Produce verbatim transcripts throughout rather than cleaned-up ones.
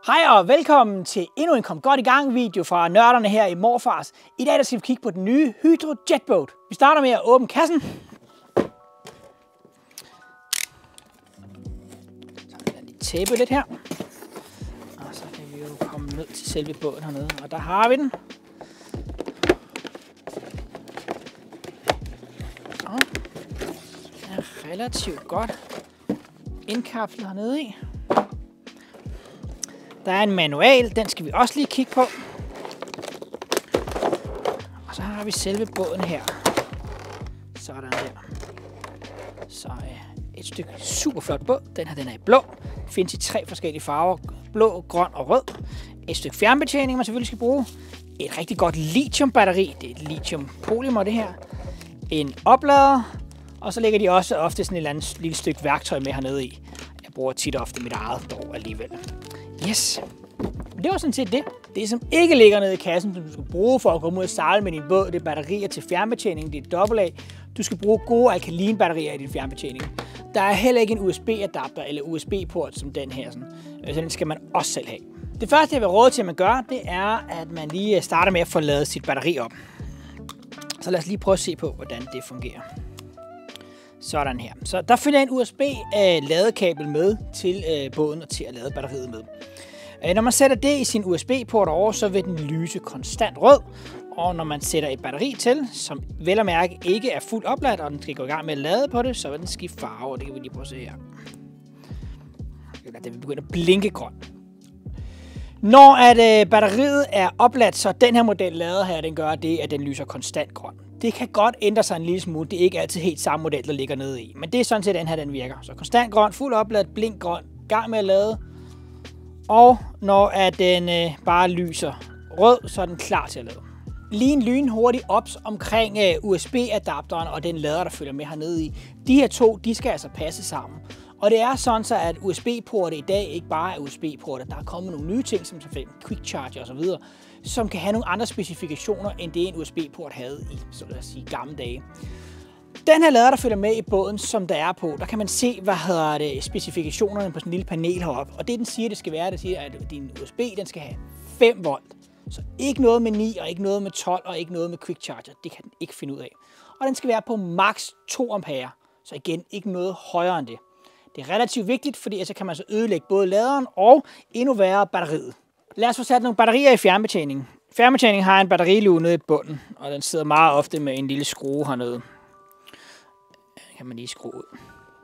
Hej og velkommen til endnu en Kom Godt I Gang video fra nørderne her i Morfars. I dag der skal vi kigge på den nye Hydro Jetboat. Vi starter med at åbne kassen. Så lader lige tæppe lidt her. Og så kan vi jo komme ned til selve båden hernede. Og der har vi den. Og den er relativt godt indkapslet hernede i. Der er en manual, den skal vi også lige kigge på. Og så har vi selve båden her. Sådan der. Så et stykke super flot båd. Den her den er i blå. Findes i tre forskellige farver. Blå, grøn og rød. Et stykke fjernbetjening, man selvfølgelig skal bruge. Et rigtig godt lithiumbatteri. Det er et lithium polymer det her. En oplader. Og så ligger de også ofte sådan et eller andet lille stykke værktøj med hernede i. Jeg bruger tit og ofte mit eget dog alligevel. Yes. Det var sådan set det. Det, som ikke ligger nede i kassen, som du skal bruge for at komme ud og sejle med din båd, det er batterier til fjernbetjening, det er dobbelt A. Du skal bruge gode alkalinbatterier i din fjernbetjening. Der er heller ikke en U S B-adapter eller U S B-port som den her. Sådan. Så den skal man også selv have. Det første, jeg vil råde til, at man gør, det er, at man lige starter med at få ladet sit batteri op. Så lad os lige prøve at se på, hvordan det fungerer. Sådan her. Så der følger en U S B-ladekabel med til øh, båden og til at lade batteriet med. Øh, når man sætter det i sin U S B-port over, så vil den lyse konstant rød. Og når man sætter et batteri til, som vel at mærke ikke er fuldt opladt, og den skal gå i gang med at lade på det, så vil den skifte farve, og det kan vi lige prøve at se her. Den vil begynde at blinke grøn. Når at, øh, batteriet er opladt, så den her model lader her, den gør det, at den lyser konstant grøn. Det kan godt ændre sig en lille smule. Det er ikke altid helt samme model, der ligger nede i. Men det er sådan set, den her den virker. Så konstant grøn, fuld opladt, blink grøn, gang med at lade. Og når at den øh, bare lyser rød, så er den klar til at lade. Lige en lynhurtig ops omkring øh, U S B-adapteren og den lader, der følger med hernede i. De her to, de skal altså passe sammen. Og det er sådan så, at U S B-porte i dag ikke bare er U S B-porte. Der er kommet nogle nye ting, som selvfølgelig Quick Charge og så videre, som kan have nogle andre specifikationer, end det en U S B-port havde i, så lad os sige, gamle dage. Den her lader, der følger med i båden, som der er på, der kan man se, hvad hedder det, specifikationerne på sådan en lille panel heroppe. Og det, den siger, det skal være, det siger, at din U S B, den skal have fem volt. Så ikke noget med ni, og ikke noget med tolv, og ikke noget med Quick Charger. Det kan den ikke finde ud af. Og den skal være på maks to ampere. Så igen, ikke noget højere end det. Det er relativt vigtigt, fordi så kan man så ødelægge både laderen og endnu værre batteriet. Lad os få sat nogle batterier i fjernbetjeningen. Fjernbetjeningen har en batterilue nede i bunden, og den sidder meget ofte med en lille skrue hernede. Den kan man lige skrue ud.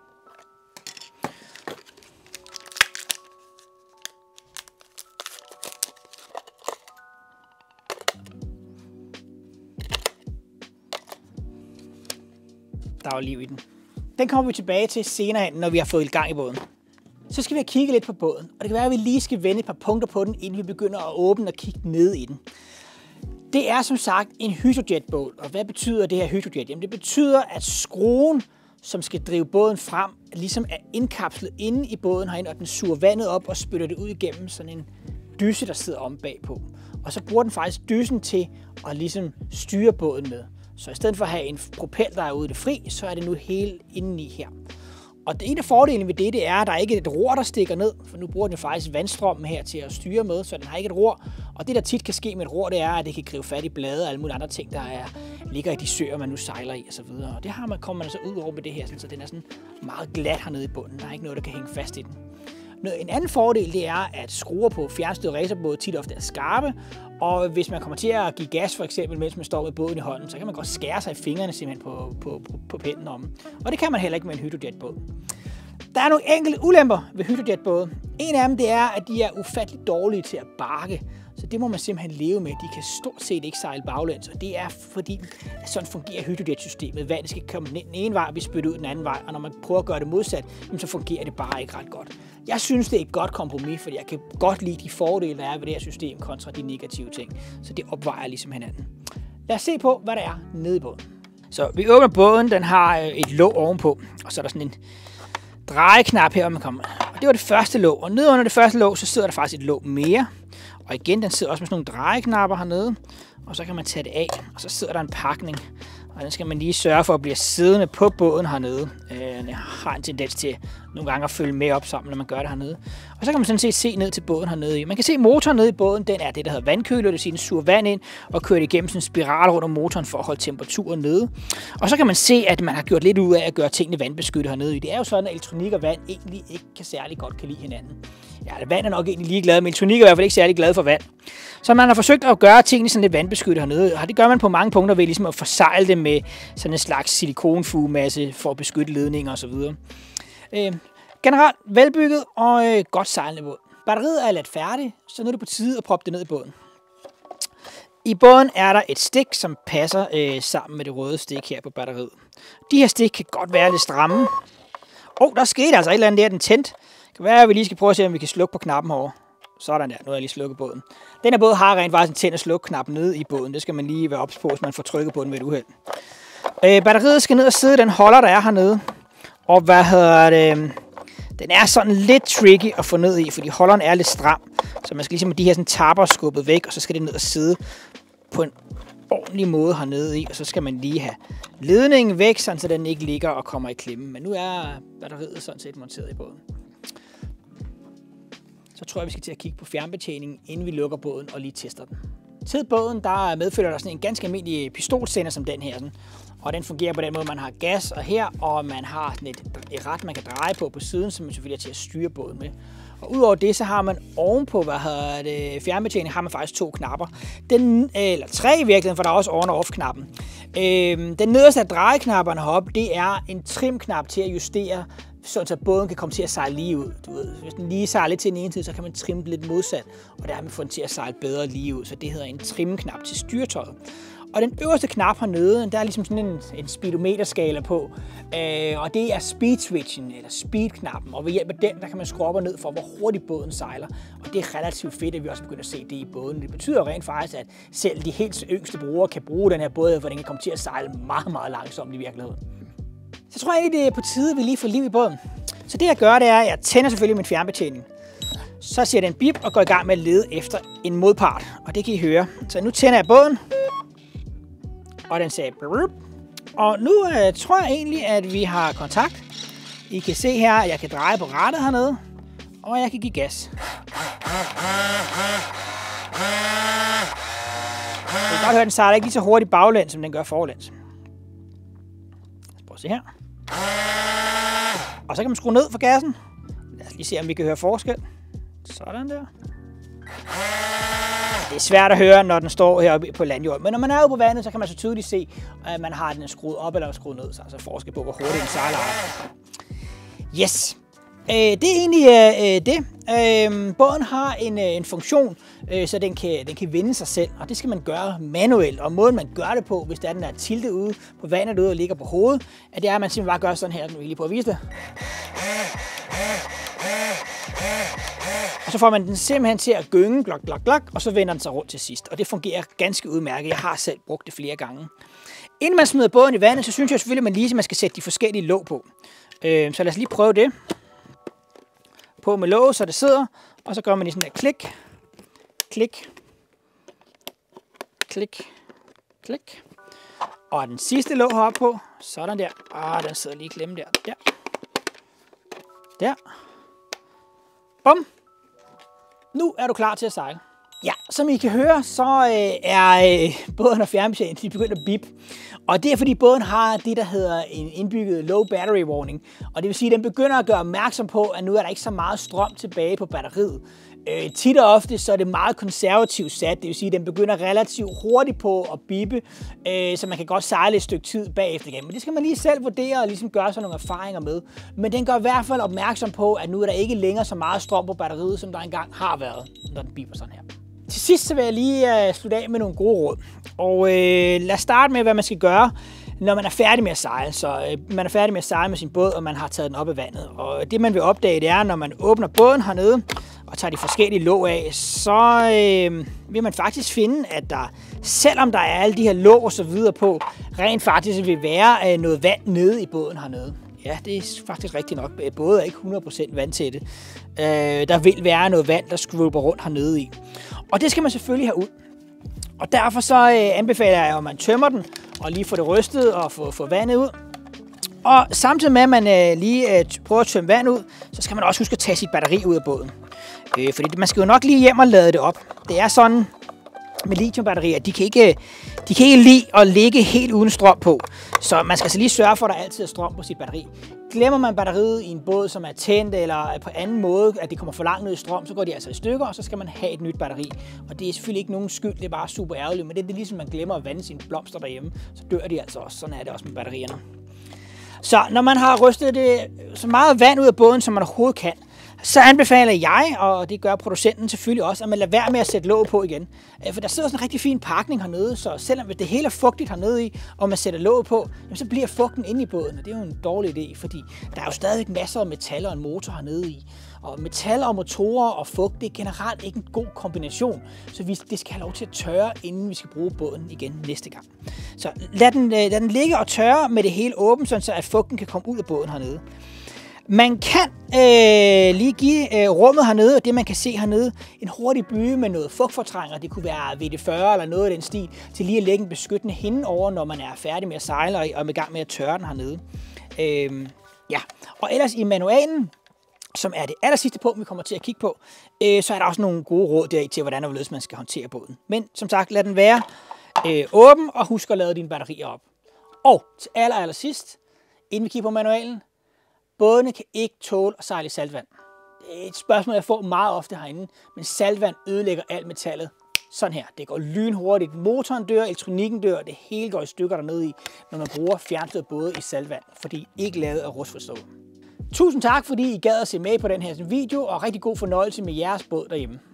Der var liv i den. Den kommer vi tilbage til senere hen, når vi har fået i gang i båden. Så skal vi kigge lidt på båden, og det kan være, at vi lige skal vende et par punkter på den, inden vi begynder at åbne og kigge ned i den. Det er som sagt en hydrojetbåd, og hvad betyder det her hydrojet? Jamen det betyder, at skruen, som skal drive båden frem, ligesom er indkapslet inde i båden herinde, og den suger vandet op og spytter det ud igennem sådan en dyse, der sidder om bagpå. Og så bruger den faktisk dysen til at ligesom styre båden med. Så i stedet for at have en propel, der er ude i det fri, så er det nu helt indeni her. Og det ene af fordelene ved det, det er, at der ikke er et ror, der stikker ned, for nu bruger den faktisk vandstrømmen her til at styre med, så den har ikke et ror. Og det, der tit kan ske med et ror, det er, at det kan gribe fat i blade og alle mulige andre ting, der er, ligger i de søer, man nu sejler i osv. Og det har man, kommer man altså ud over med det her, så den er sådan meget glat hernede i bunden. Der er ikke noget, der kan hænge fast i den. En anden fordel, det er, at skruer på fjernstyrede racerbåde tit ofte er skarpe, og hvis man kommer til at give gas for eksempel, mens man står med båden i hånden, så kan man godt skære sig i fingrene simpelthen på, på, på, på pinden om. Og det kan man heller ikke med en hydrojetbåd. Der er nogle enkelte ulemper ved hydrojetbåde. En af dem, det er, at de er ufatteligt dårlige til at barke. Så det må man simpelthen leve med. De kan stort set ikke sejle baglæns, og det er fordi, at sådan fungerer hydrojetsystemet. Vandet skal komme den ene vej, og vi spytter ud den anden vej, og når man prøver at gøre det modsat, så fungerer det bare ikke ret godt. Jeg synes, det er et godt kompromis, fordi jeg kan godt lide de fordele, der er ved det her system, kontra de negative ting. Så det opvejer ligesom hinanden. Lad os se på, hvad der er nede i båden. Så vi åbner båden, den har et låg ovenpå, og så er der sådan en drejeknap her, hvor man kommer. Og det var det første låg, og nede under det første låg, så sidder der faktisk et låg mere. Og igen, den sidder også med sådan nogle drejeknapper hernede. og så kan man tage det af, og så sidder der en pakning. Og den skal man lige sørge for at blive siddende på båden hernede. Øh, jeg har en tendens til nogle gange at følge med op sammen, når man gør det hernede. Og så kan man sådan set se ned til båden hernede. Man kan se motoren nede i båden, den er det, der hedder vandkøler. Det vil sige, den suger vand ind og kører det igennem sådan en spiral rundt om motoren for at holde temperaturen nede. Og så kan man se, at man har gjort lidt ud af at gøre tingene vandbeskyttet hernede. Det er jo sådan, at elektronik og vand egentlig ikke kan særlig godt kan lide hinanden. Ja, vand er nok egentlig ligeglad, men elektronik er i hvert fald ikke særlig glad for vand. Så man har forsøgt at gøre tingene sådan lidt vandbeskyttet hernede, og det gør man på mange punkter ved ligesom at forsegle det med sådan en slags silikonfugemasse for at beskytte ledninger osv. Øh, generelt velbygget og øh, godt sejlende båd. Batteriet er lidt færdigt, så nu er det på tide at proppe det ned i båden. I båden er der et stik, som passer øh, sammen med det røde stik her på batteriet. De her stik kan godt være lidt stramme. Åh, oh, der skete altså et eller andet der, den tændt. Det kan være, at vi lige skal prøve at se, om vi kan slukke på knappen herovre. Sådan der, nu har jeg lige slukket båden. Den her båd har rent faktisk en tænd- og slukknap nede i båden. Det skal man lige være ops på, hvis man får trykket på den ved et uheld. Øh, batteriet skal ned og sidde, den holder, der er hernede. Og hvad hedder det? Den er sådan lidt tricky at få ned i, fordi holderen er lidt stram. Så man skal ligesom have de her sådan tapper skubbet væk, og så skal det ned og sidde på en ordentlig måde hernede i. Og så skal man lige have ledningen væk, sådan så den ikke ligger og kommer i klemme. Men nu er batteriet sådan set monteret i båden. Så tror jeg, vi skal til at kigge på fjernbetjeningen, inden vi lukker båden og lige tester den. Til båden, der medfølger der sådan en ganske almindelig pistolsender som den her. Sådan. Og den fungerer på den måde, man har gas og her, og man har sådan et, et ret, man kan dreje på på siden, som man selvfølgelig er til at styre båden med. Og udover det, så har man ovenpå, hvad hedder det, fjernbetjening, har man faktisk to knapper. Den, eller tre i virkeligheden, for der er også on- og off-knappen. Øhm, den nederste af drejeknapperne heroppe, det er en trimknap til at justere, så båden kan komme til at sejle lige ud. Du ved, hvis den lige sejler lidt til den ene tid, så kan man trimme lidt modsat, og der har man fået den til at sejle bedre lige ud. Så det hedder en trimknap til styretøjet. Og den øverste knap hernede, der er ligesom sådan en, en speedometerskala på, øh, og det er speed switchen, eller speed-knappen, og ved hjælp af den, der kan man skrue op og ned for, hvor hurtigt båden sejler. Og det er relativt fedt, at vi også begynder at se det i båden. Det betyder rent faktisk, at selv de helt yngste brugere kan bruge den her båd, for den kan komme til at sejle meget, meget langsomt i virkeligheden. Så tror jeg ikke, det er på tide, at vi lige får liv i båden. Så det jeg gør, det er, at jeg tænder selvfølgelig min fjernbetjening. Så siger den bip og går i gang med at lede efter en modpart, og det kan I høre. Så nu tænder jeg båden. Og den sagde brup. Og nu øh, tror jeg egentlig, at vi har kontakt. I kan se her, at jeg kan dreje på rattet hernede. Og jeg kan give gas. Jeg kan godt høre, at den sejler ikke lige så hurtigt baglæns, som den gør forlæns. Lad os prøve at se her. Og så kan man skrue ned for gassen. Lad os lige se, om vi kan høre forskel. Sådan der. Det er svært at høre, når den står heroppe på landjorden. Men når man er ude på vandet, så kan man så tydeligt se, at man har den skruet op eller skruet ned. Så altså forskel på, hvor hurtigt den sejler. Yes. Øh, det er egentlig øh, det. Øh, båden har en, øh, en funktion, øh, så den kan, den kan vende sig selv. Og det skal man gøre manuelt. Og måden man gør det på, hvis der den er tiltet ude på vandet ude og ligger på hovedet, at det er, at man simpelthen bare gør sådan her. Nu vil jeg lige prøve at vise det. Og så får man den simpelthen til at gynge, glok, glok, glok, og så vender den sig rundt til sidst. Og det fungerer ganske udmærket. Jeg har selv brugt det flere gange. Inden man smider båden i vandet, så synes jeg selvfølgelig, at man lige man skal sætte de forskellige låg på. Øh, så lad os lige prøve det. På med låget, så det sidder. Og så gør man lige sådan der klik, klik, klik, klik. Og den sidste låg heroppe på. Sådan der. Ah, den sidder lige klemt der. Der. Der. Bum. Nu er du klar til at sejle. Ja, som I kan høre, så øh, er øh, båden og fjernbetjeningen de begyndt at bip. Og det er fordi båden har det, der hedder en indbygget low battery warning. Og det vil sige, at den begynder at gøre opmærksom på, at nu er der ikke så meget strøm tilbage på batteriet. Øh, tit og ofte så er det meget konservativt sat, det vil sige, at den begynder relativt hurtigt på at bippe, øh, så man kan godt sejle et stykke tid bagefter igen. Men det skal man lige selv vurdere og ligesom gøre sig nogle erfaringer med. Men den gør i hvert fald opmærksom på, at nu er der ikke længere så meget strøm på batteriet, som der engang har været, når den bipper sådan her. Til sidst så vil jeg lige øh, slutte af med nogle gode råd. Og øh, lad os starte med, hvad man skal gøre, når man er færdig med at sejle. Så øh, man er færdig med at sejle med sin båd, og man har taget den op af vandet. Og det man vil opdage, det er, når man åbner båden hernede og tager de forskellige låg af, så øh, vil man faktisk finde, at der, selvom der er alle de her låg og så videre på, rent faktisk vil være øh, noget vand nede i båden hernede. Ja, det er faktisk rigtigt nok. Båden er ikke hundrede procent vandtætte. Øh, der vil være noget vand, der skvulper rundt hernede i. Og det skal man selvfølgelig have ud. Og derfor så øh, anbefaler jeg, at man tømmer den og lige får det rystet og får, får vandet ud. Og samtidig med, at man øh, lige øh, prøver at tømme vand ud, så skal man også huske at tage sit batteri ud af båden. Øh, fordi man skal jo nok lige hjem og lade det op. Det er sådan med lithiumbatterier, de kan ikke, de kan ikke lide at ligge helt uden strøm på. Så man skal altså lige sørge for, at der altid er strøm på sit batteri. Glemmer man batteriet i en båd, som er tændt, eller på anden måde, at det kommer for langt ned i strøm, så går de altså i stykker, og så skal man have et nyt batteri. Og det er selvfølgelig ikke nogen skyld, det er bare super ærgerligt, men det er det ligesom, man glemmer at vande sine blomster derhjemme, så dør de altså også. Sådan er det også med batterierne. Så når man har rystet det så meget vand ud af båden, som man overhovedet kan, så anbefaler jeg, og det gør producenten selvfølgelig også, at man lader være med at sætte låg på igen. For der sidder sådan en rigtig fin pakning hernede, så selvom det hele er fugtigt hernede i, og man sætter låg på, så bliver fugten inde i båden, og det er jo en dårlig idé, fordi der er jo stadig masser af metaller og en motor hernede i. Og metaller og motorer og fugt, det er generelt ikke en god kombination, så vi, det skal have lov til at tørre, inden vi skal bruge båden igen næste gang. Så lad den, lad den ligge og tørre med det hele åbent, så at fugten kan komme ud af båden hernede. Man kan øh, lige give øh, rummet hernede, og det man kan se hernede, en hurtig byge med noget fugtfortrænger. Det kunne være V D fyrre eller noget af den stil, til lige at lægge en beskyttende hinde over, når man er færdig med at sejle og er i gang med at tørre den hernede. Øh, ja. Og ellers i manualen, som er det aller sidste punkt, vi kommer til at kigge på, øh, så er der også nogle gode råd deri til, hvordan og hvorledes man skal håndtere båden. Men som sagt, lad den være øh, åben, og husk at lade dine batterier op. Og til aller, aller sidst, inden vi kigger på manualen, bådene kan ikke tåle at sejle i saltvand. Det er et spørgsmål, jeg får meget ofte herinde, men saltvand ødelægger alt metallet. Sådan her. Det går lynhurtigt. Motoren dør, elektronikken dør, det hele går i stykker dernede i, når man bruger fjernstyrede både i saltvand, fordi ikke lavet af rustfrit stål. Tusind tak, fordi I gad at se med på den her video, og rigtig god fornøjelse med jeres båd derhjemme.